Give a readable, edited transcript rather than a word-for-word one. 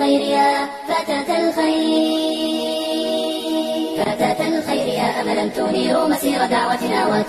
الخير يا فتاة الخير، فتاة الخير يا أملا تنير مسير دعوتنا